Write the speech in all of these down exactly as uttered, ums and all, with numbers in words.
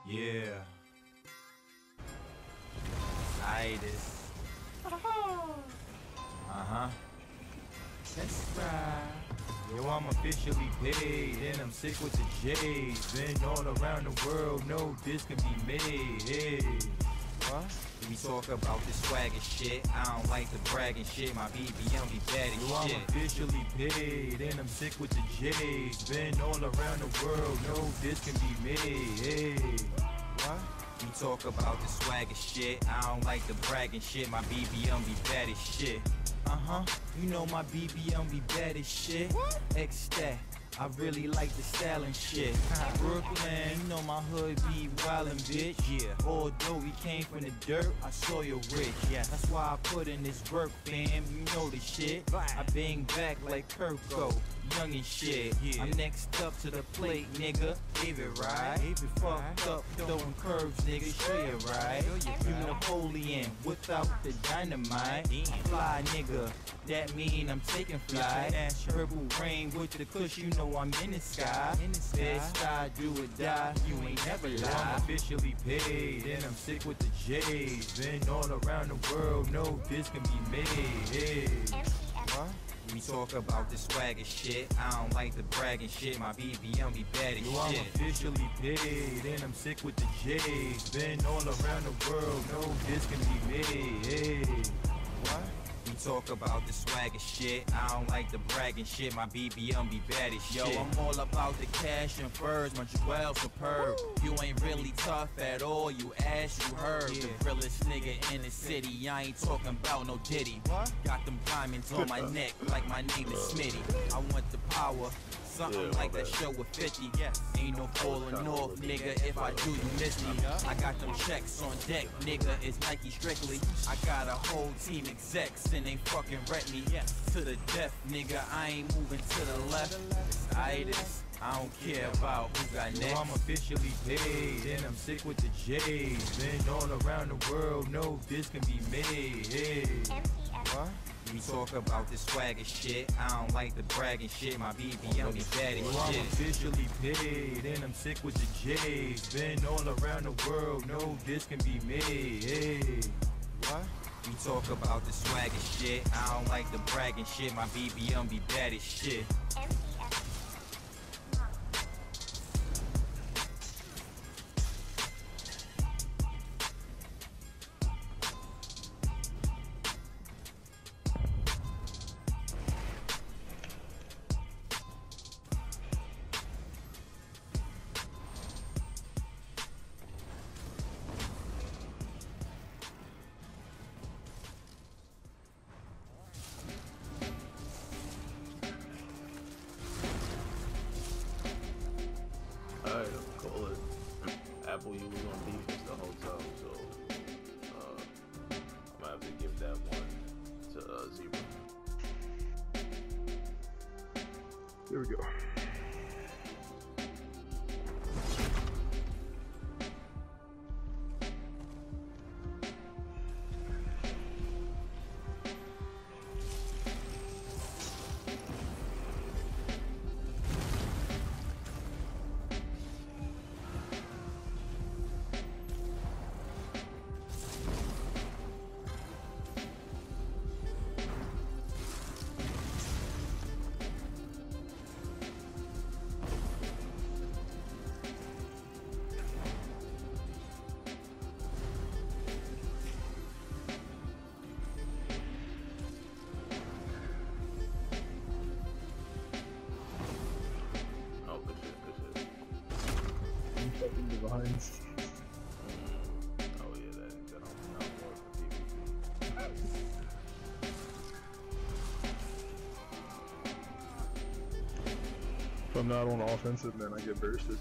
Yeah. Itis. Uh-huh. That's right. Yo, I'm officially paid, and I'm sick with the J's. Been all around the world, know this can be made. Hey. What? We talk about the swagger shit. I don't like the bragging shit. My B B M be bad as Yo, shit. I'm officially paid, and I'm sick with the J's. Been all around the world, know this can be made. Hey. What? We talk about the swagger shit. I don't like the bragging shit. My B B M be bad as shit. Uh-huh, you know my B B M be bad as shit. What? X that, I really like the style and shit. Brooklyn, you know my hood be wildin', bitch. Yeah. Although we came from the dirt, I saw you rich. Yeah. That's why I put in this work, fam. You know the shit. I bang back like Kirko, young and shit. Yeah. I'm next up to the plate, nigga. Gave it right. Gave it fucked up, throwing curves, nigga. Show you right. You Napoleon without the dynamite. Fly, nigga. That mean I'm taking flight. Purple rain with the kush, you know I'm in the sky. Best I do or die, you ain't never lie. I'm officially paid, and I'm sick with the J's. Been all around the world, know this can be made. Hey. What? We talk about the swagger shit. I don't like the bragging shit. My B B M be bad as Yo, shit. I'm officially paid, and I'm sick with the J's. Been all around the world, know this can be made. Hey. What? We talk about the swagger shit. I don't like the bragging shit. My B B M be bad as shit. Yo, I'm all about the cash and furs. My jewel superb. You ain't really tough at all. You ass, you heard. Yeah. The realest nigga in the city. I ain't talking about no Diddy. What? Got them diamonds on my neck like my name is Smitty. I want the power. Something yeah, like that show with fifty. Yes. Ain't no falling off, nigga. If I do, you miss me. I got them checks on deck, nigga. It's Nike strictly. I got a whole team execs and they fucking rep me to the death, nigga. I ain't moving to the left. It's itis. I don't care about who got next. Yo, I'm officially paid, and I'm sick with the J's. Been all around the world, know this can be made. Hey. What? We talk about the swagger shit. I don't like the bragging shit. My B B M be bad as shit. I'm officially paid, and I'm sick with the J's. Been all around the world, know this can be made. Hey. What? We talk about the swagger shit. I don't like the bragging shit. My B B M be bad as shit. Alright, let's call it. Apple, you was on defense the whole time, so uh, I'm gonna have to give that one to uh, Zebra. There we go. Fucking behind. Oh yeah, that that don't not work for P V P. If I'm not on offensive, then I get bursted.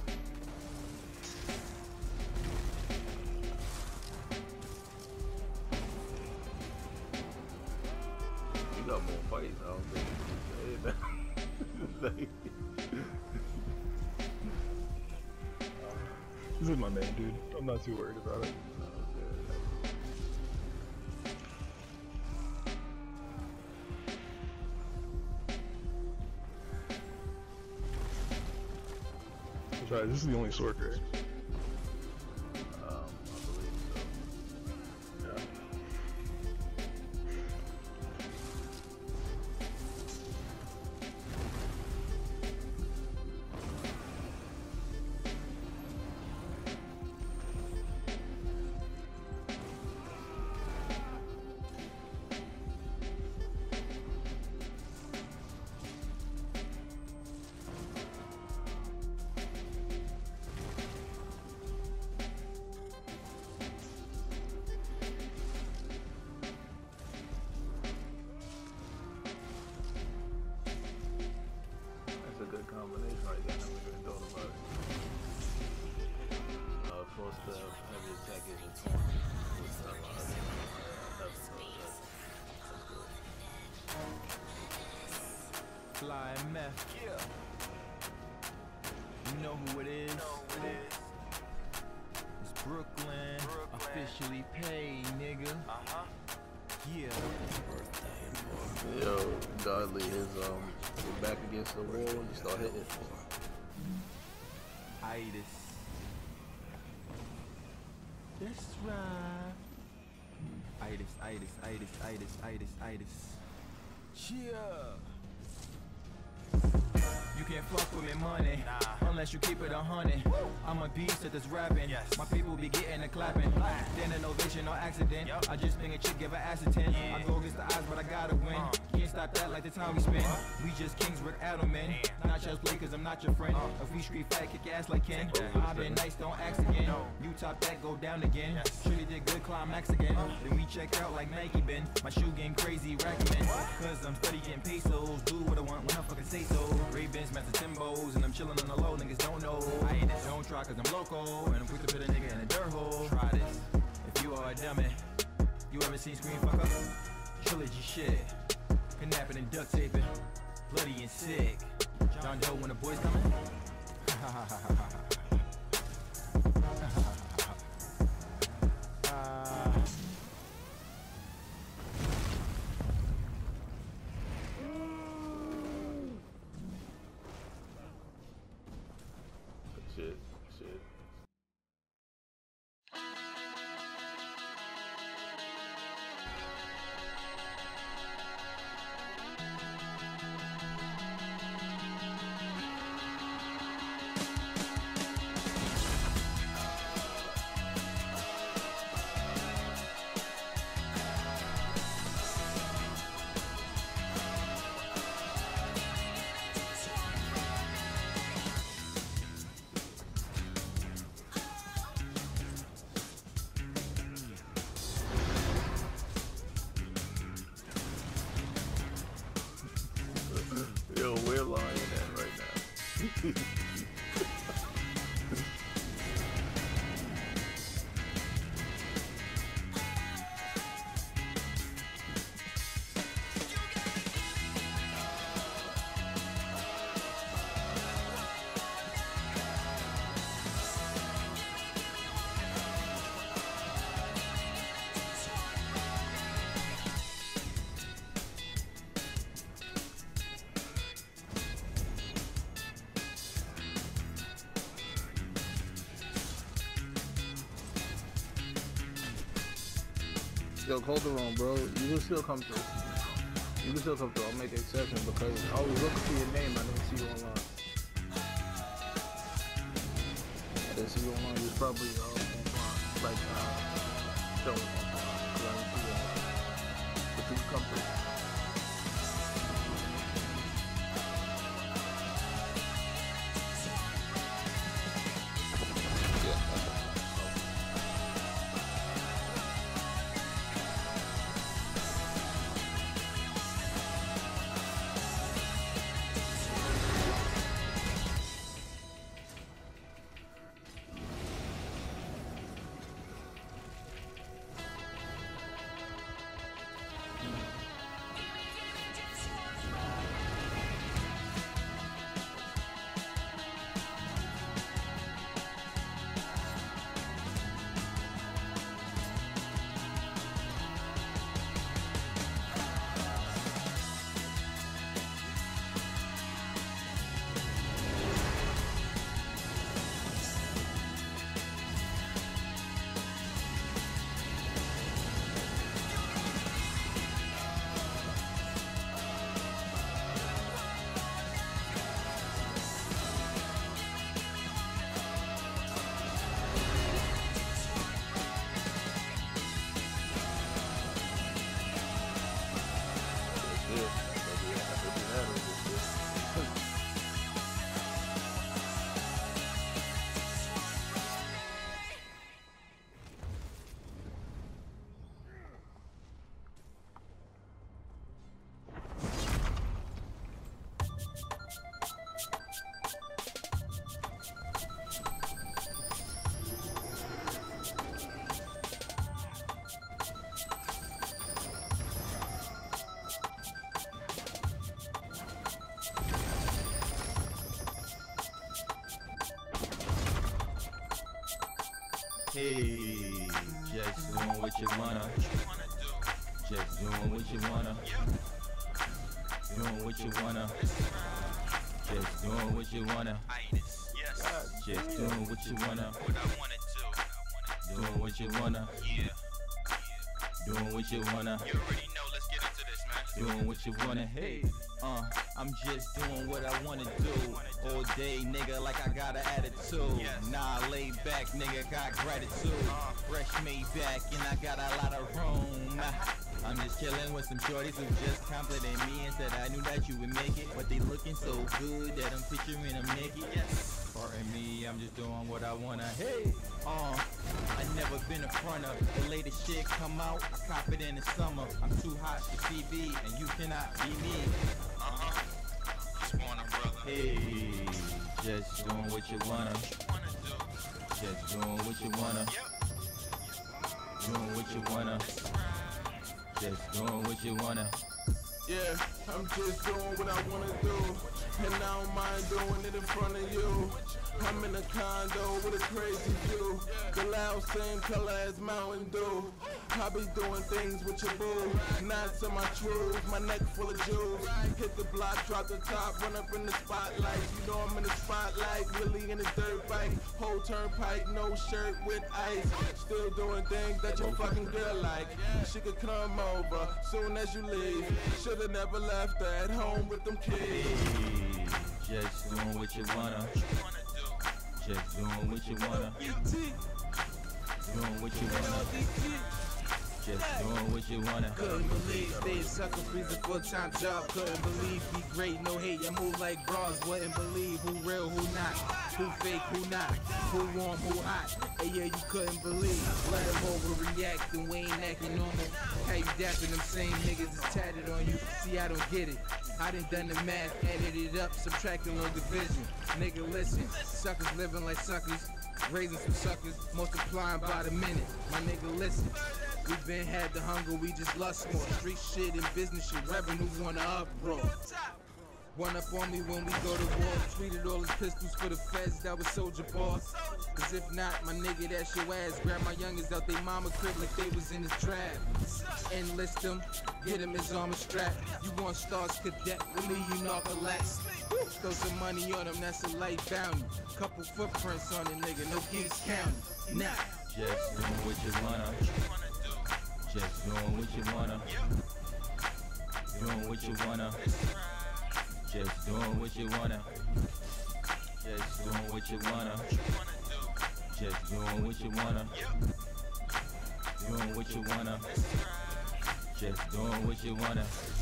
You got more fights, I don't think you can say that. This is my main dude. I'm not too worried about it. That's right, this is the only sword, right? I M F. Yeah. You know who it is? It's Brooklyn. Brooklyn. Officially paid, nigga. Uh-huh. Yeah. Yo, Godly, his um, his back against the wall when you start hitting. Itis. That's right. Itis, itis, itis, itis, itis, itis. Yeah. You can't fuck with me money, nah. Unless you keep it a hundred. I'm a beast at this rapping, yes. My people be getting the clapping. Then an ovation, no accident. Yep. I just bring a chick, give her acetyn. Yeah. I go against the odds, but I gotta win. Uh. Can't stop that like the time we spend. Uh. We just kings with Adelman. Yeah. Not just play cause I'm not your friend. Uh. If we street fight, kick ass like Ken. Uh. I've been nice, don't ask again. No. You top that, go down again. Yes. Truly did good, climax again. Uh. Then we check out like Nike Ben. My shoe game crazy, recommend. Cause I'm studying pesos. Do what I want when I fucking say so. Ray-Bans, Master Timbos, and I'm chillin' on the low, niggas don't know. I ain't this, don't try cause I'm loco, and I'm quick to put a nigga in a dirt hole. Try this, if you are a dummy. You ever seen Screen Fuck Up? Trilogy shit. Kidnapping and duct taping. Bloody and sick. John Doe when the boys coming? uh, Shit, shit. Yo, we're lying at right now. Yo, Calderon, bro, you can still come through. You can still come through. I'll make an exception because I was looking for your name. I didn't see you online. I didn't see you online. You was probably uh, online, like uh, showing online. Because I didn't see you online. But you can come through. Hey, just doing what you wanna. Just doing what you wanna. Doing what you wanna. Just doing what you wanna. Just doing what you wanna. Doing what you wanna. Doing what you wanna. You already know, let's get into this, man. Doing what you wanna. Hey, uh, I'm just doing what I wanna do. All day, nigga, like I got an attitude. Nah, lay back, nigga, got gratitude. Fresh made back, and I got a lot of room. I'm just chilling with some shorties who just complimented me and said I knew that you would make it. But they looking so good that I'm picturing them naked. Yes. Pardon me, I'm just doing what I wanna. Hey, uh, I never been a fronter. The latest shit come out, I cop it in the summer. I'm too hot for T V, and you cannot be me. Uh-huh. Just want a brother. Hey, just doing what you wanna. Just doing what you wanna. Doing what you wanna. Just doing what you wanna. Yeah, I'm just doing what I wanna do, and I don't mind doing it in front of you. I'm in a condo with a crazy view, the loud same color as Mountain Dew. I be doing things with your boo, knots on my trues, my neck full of jewels. Hit the block, drop the top, run up in the spotlight. You know I'm in the spotlight, really in the dirt bike. Whole turnpike, no shirt with ice. Still doing things that your fucking girl like. She could come over soon as you leave. Should've never left her at home with them kids. Hey, just doing what you wanna. Just doing what you wanna. Doing what you wanna. Just doing what you wanna. Couldn't believe staying sucker free a full-time job. Couldn't believe be great, no hate. I move like bras. Wouldn't believe who real, who not. Who fake, who not. Who warm, who hot. Hey, yeah, you couldn't believe. Let them overreact and we ain't acting normal. How you dapping them same niggas is tatted on you? See, I don't get it. I done done the math, added it up, subtracting on division. Nigga, listen, suckers living like suckers, raising some suckers, multiplying by the minute. My nigga, listen, we been had the hunger, we just lust more. Street shit and business shit, revenue wanna uproar. One up on me when we go to war. Treated all his pistols for the feds, that was soldier boss. Cause if not, my nigga, that's your ass. Grab my youngins out they mama crib like they was in his draft. Enlist him, get him his armor strap. You want stars cadet, we'll leave you narcolepsy. Throw some money on him, that's a light bounty. Couple footprints on the nigga, no Kings County. Nah. Just doing what you wanna. Just doing what you wanna. Doing what you wanna. Just doing what you wanna. Just doing what you wanna. Just doing what you wanna. Doing what you wanna. Just doing what you wanna.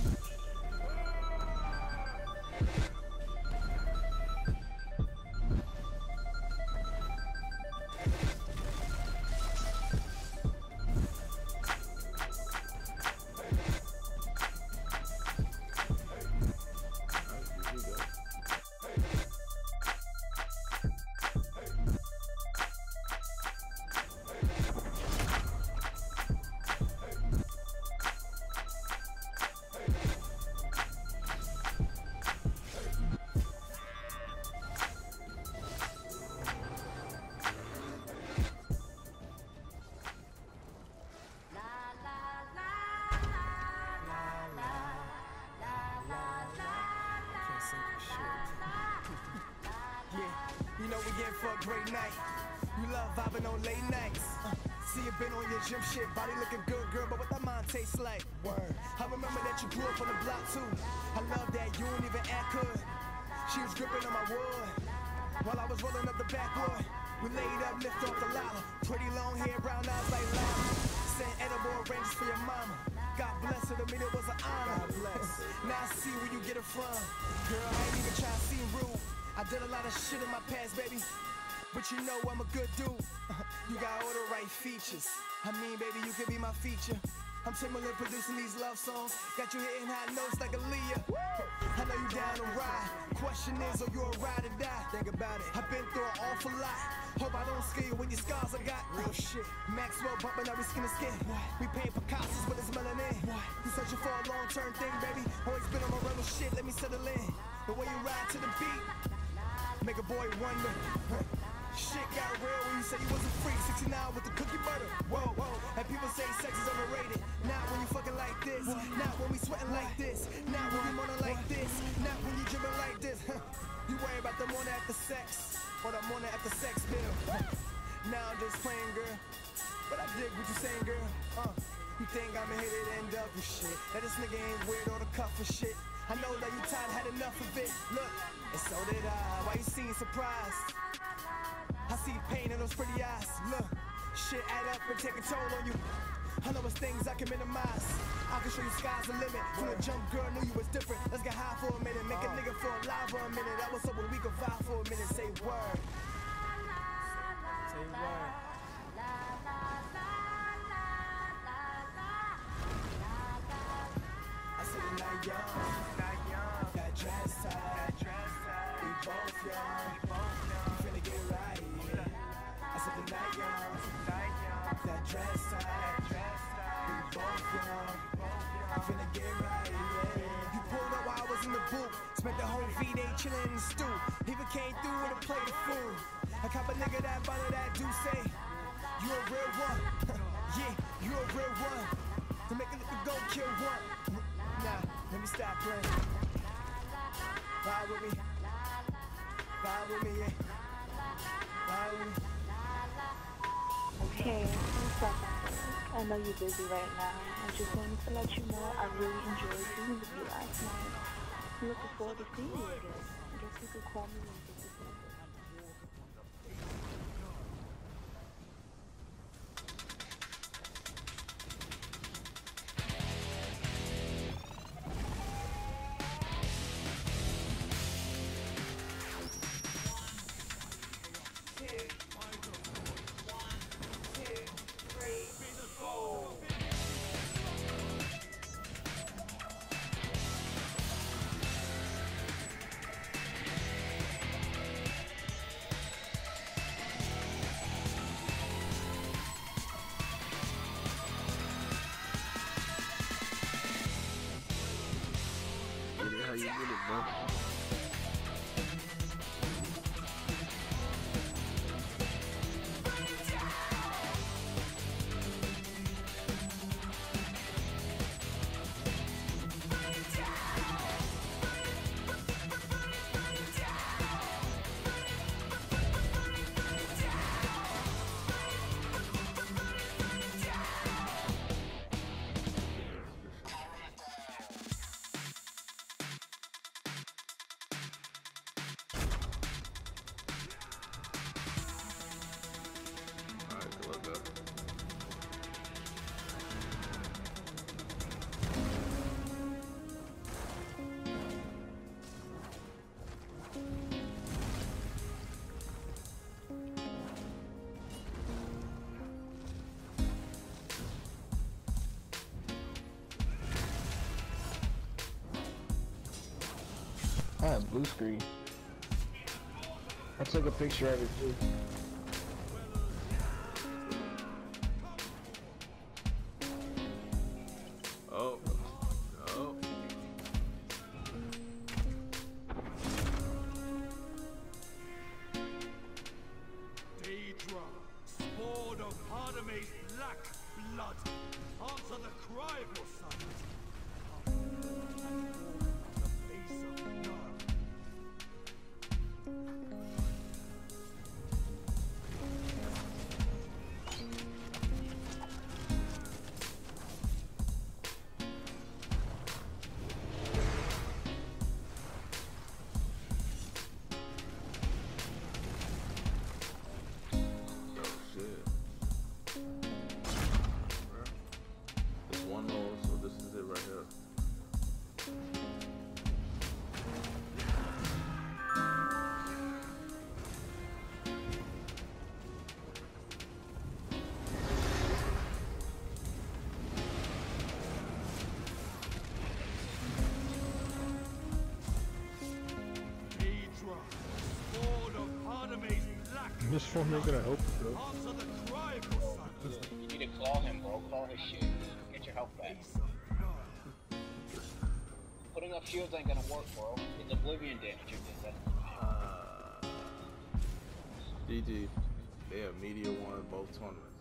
You know we in for a great night. You love vibing on late nights. Uh, see you been on your gym shit, body looking good, girl, but what that mind tastes like? Word. I remember that you grew up on the block too. I love that you don't even act good. She was gripping on my wood while I was rolling up the backwood. We laid up, lift off the ladder. Pretty long hair, brown eyes like lava. Sent edible arrangements for your mama. God bless her, to me it was an honor. God bless. Now I see where you get it from. Girl, I ain't even trying to seem rude. I did a lot of shit in my past, baby, but you know I'm a good dude. You got all the right features. I mean, baby, you could be my feature. I'm Timberland producing these love songs. Got you hitting high notes like Aaliyah. I know you down to ride. Question is, are you a ride or die? Think about it. I've been through an awful lot. Hope I don't scare you with these scars I got. Real shit. Maxwell bumping every skin to skin. What? We paint Picasso's with his melanin. What? You searching for a long-term thing, baby? Always been on my rebel shit. Let me settle in. The way you ride to the beat make a boy wonder. shit got real when you say you was a freak. sixty-nine with the cookie butter. Whoa, whoa. And people say sex is overrated. Not when you fucking like this. Not when we sweating like this. Not when you moaning like this. Not when you dripping like this. You worry about the morning after sex or the morning after sex bill. Now I'm just playing, girl. But I dig what you saying, girl. Uh, you think I'ma hit it and up and shit? That this nigga ain't weird or the cuff for shit. I know that you tired, had enough of it. Look, and so did I. Why you seem surprised? I see pain in those pretty eyes. Look, shit add up and take a toll on you. I know it's things I can minimize. I can show you sky's the limit. From the jump, girl, knew you was different. Let's get high for a minute. Make a nigga feel alive for a minute. That was up when we could vibe for a minute. Say word. Say word. I said you're not young. That dress tight. We both young. You finna get right. I said you're not young. That dress tight. We both young. You finna get right. Yeah. You pulled up while I was in the booth. Spent the whole V-Day chillin' in the stew. Even came through with a plate of food. I cop a nigga that bottle that do say, you a real one. Yeah, you a real one. To make a nigga go kill one. Nah, let me stop playing. Ride with me. Ride with me, yeah. Ride with me. Okay, what's up? I know you're busy right now. I just wanted to let you know I really enjoyed being with you last night. I'm looking forward to seeing you again. I guess you could call me and get this number. How you get it, bro? I have blue screen. I took a picture of it too. Oh. Oh. Daedra, spawn of Artemis black blood, answer the cry of your sons. The face of none. One roll, so this is it right here. Daedra, spawn of Artemis black This phone ain't gonna help you, bro. answer the cry of your sons. You need to claw him, bro. Claw his shit. Get your health back. Putting up shields ain't gonna work, bro. It's oblivion damage you're doing. G G. Yeah, media won both tournaments.